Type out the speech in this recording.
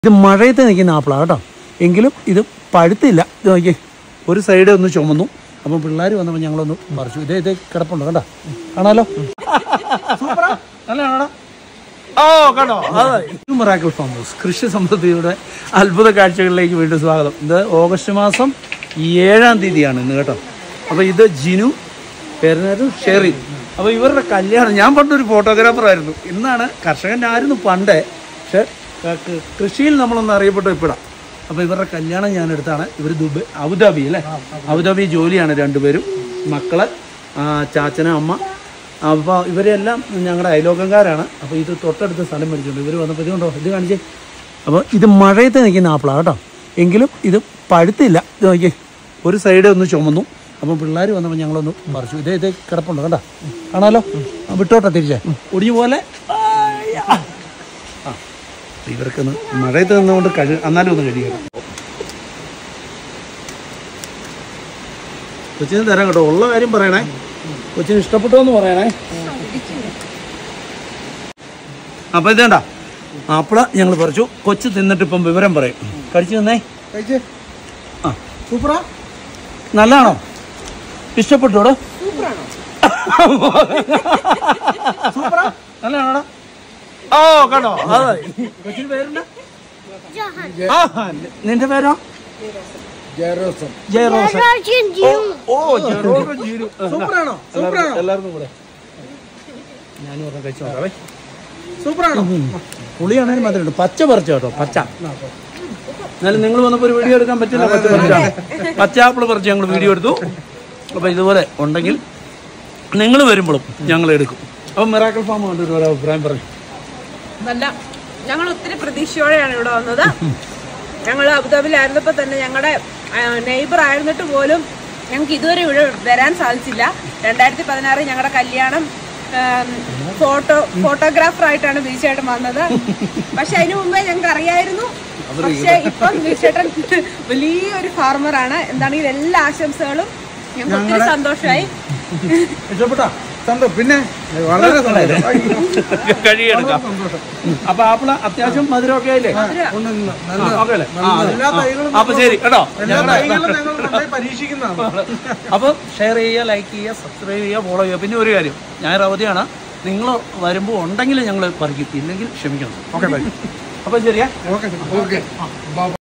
ഇത് മഴയത്ത് നിൽക്കുന്ന ആപ്പിളാണ് കേട്ടോ. എങ്കിലും ഇത് പഴുത്തില്ല. ഇത് നോക്കിയേ, ഒരു സൈഡ് ഒന്ന് ചുമന്നു. അപ്പം പിള്ളേർ വന്നപ്പോൾ ഞങ്ങളൊന്ന് പറിച്ചു. ഇതേ കിടപ്പുണ്ട് കേട്ടോ, കാണാലോ. നല്ലതാണോടാ? ഓ കണ്ടോ, അതെ. മിറാക്കിൾ ഫാം ഹൗസ് കൃഷി സമൃദ്ധിയുടെ അത്ഭുത കാഴ്ചകളിലേക്ക് വീണ്ടും സ്വാഗതം. ഇത് ഓഗസ്റ്റ് മാസം 7-ാം തീയതിയാണ് ഇന്ന് കേട്ടോ. അപ്പോൾ ഇത് ജിനു, പേരിനൊരു ഷെറി. അപ്പോൾ ഇവരുടെ കല്യാണം, ഞാൻ പണ്ടൊരു ഫോട്ടോഗ്രാഫറായിരുന്നു. ഇന്നാണ് കർഷകനായിരുന്നു പണ്ടേ, പക്ഷേ കൃഷിയിൽ നമ്മളൊന്ന് അറിയപ്പെട്ടു ഇപ്പോഴാണ്. അപ്പോൾ ഇവരുടെ കല്യാണം ഞാൻ എടുത്താണ്. ഇവർ അബുദാബി അല്ലേ, അബുദാബി ജോലിയാണ് രണ്ടുപേരും. മക്കള്, ചാച്ചന്, അമ്മ. അപ്പോൾ ഇവരെല്ലാം ഞങ്ങളുടെ അയലോക്കംകാരാണ്. അപ്പോൾ ഇത് തൊട്ടടുത്ത സ്ഥലം മേടിച്ചുകൊണ്ട് ഇവർ വന്നപ്പോൾ ഇതുകൊണ്ടോ, ഇത് കാണിച്ചേ. അപ്പോൾ ഇത് മഴയത്ത് നിൽക്കുന്ന ആപ്പിളാണ് കേട്ടോ. എങ്കിലും ഇത് പഴുത്തില്ല. ഇത് നോക്കിയേ, ഒരു സൈഡ് ഒന്ന് ചുമന്നു. അപ്പം പിള്ളേർ വന്നപ്പോൾ ഞങ്ങളൊന്ന് പറിച്ചു. ഇതേ കിടപ്പുണ്ട് കേട്ടോ, കാണാലോ. വിട്ടോട്ടെ തിരിച്ചേ, ഒടിഞ്ഞു പോലെ. ഇവർക്കൊന്ന് മഴയത്ത് നിന്നുകൊണ്ട് എന്നാലും ഒന്ന് കഴിയണം. കൊച്ചിന് തരാം കേട്ടോ, ഉള്ള കാര്യം പറയണേ. കൊച്ചിന് ഇഷ്ടപ്പെട്ടോ എന്ന് പറയണേ. അപ്പം ഇതേണ്ട ആപ്പിള ഞങ്ങൾ പറിച്ചു. കൊച്ചു തിന്നിട്ട് ഇപ്പം വിവരം പറയും. കഴിച്ചു തന്നേ. ആ, സൂപ്പറാ. നല്ലതാണോ? ഇഷ്ടപ്പെട്ടോടോ? നല്ലതാണോടാ? ഓ കണ്ടോ, അതെ. കൊച്ചിന് പേരുണ്ട്. നിന്റെ പേരോ? ജയറോസൻ. എല്ലാവർക്കും കൂടെ ഞാനും പറഞ്ഞ കഴിച്ചു നോക്കാവേ. സൂപ്പറാണോ? പുളിയാണേലും മാത്രമേ പച്ച പറിച്ചു കേട്ടോ, പച്ച. എന്നാലും നിങ്ങൾ വന്നപ്പോൾ ഒരു വീഡിയോ എടുക്കാൻ പറ്റില്ല. പച്ച പറിച്ചാണ്, പച്ച ആപ്പിൾ പറിച്ച് ഞങ്ങൾ വീഡിയോ എടുത്തു. അപ്പോൾ ഇതുപോലെ ഉണ്ടെങ്കിൽ നിങ്ങൾ വരുമ്പോഴും ഞങ്ങൾ എടുക്കും. അപ്പം മിറാക്കിൾ ഫാം കൊണ്ട് ഒരു അഭിപ്രായം പറഞ്ഞു. നല്ല, ഞങ്ങൾ ഒത്തിരി പ്രതീക്ഷയോടെയാണ് ഇവിടെ വന്നത്. ഞങ്ങൾ അബുദാബിയിലായിരുന്നപ്പോൾ തന്നെ ഞങ്ങളുടെ നെയ്ബർ ആയിരുന്നിട്ട് പോലും ഞങ്ങൾക്ക് ഇതുവരെ ഇവിടെ വരാൻ സാധിച്ചില്ല. 2016 ഞങ്ങളുടെ കല്യാണം ഫോട്ടോഗ്രാഫറായിട്ടാണ് ബീച്ചേട്ടൻ വന്നത്. പക്ഷെ അതിനു മുമ്പേ ഞങ്ങൾക്ക് അറിയായിരുന്നു. പക്ഷെ ഇപ്പം ബീച്ചേട്ടൻ വലിയൊരു ഫാർമറാണ്. എന്താണെങ്കിൽ എല്ലാ ആശംസകളും. ഞങ്ങൾക്ക് ഒത്തിരി സന്തോഷമായി. പിന്നെ വളരെ കഴിയെടുക്കാം. അപ്പൊ ആപ്പിള അത്യാവശ്യം മധുരമൊക്കെ ആയില്ലേ? അപ്പൊ ശരി കേട്ടോ, അപ്പൊ ഷെയർ ചെയ്യുക, ലൈക്ക് ചെയ്യുക, സബ്സ്ക്രൈബ് ചെയ്യുക, ഫോളോ ചെയ്യുക. പിന്നെ ഒരു കാര്യം, ഞായർ അവധിയാണ്. നിങ്ങൾ വരുമ്പോൾ ഉണ്ടെങ്കിൽ ഞങ്ങൾ പറിക്കും, ഇല്ലെങ്കിൽ ക്ഷമിക്കണം. ഓക്കെ, അപ്പൊ ശരിയാ. ഓക്കെ.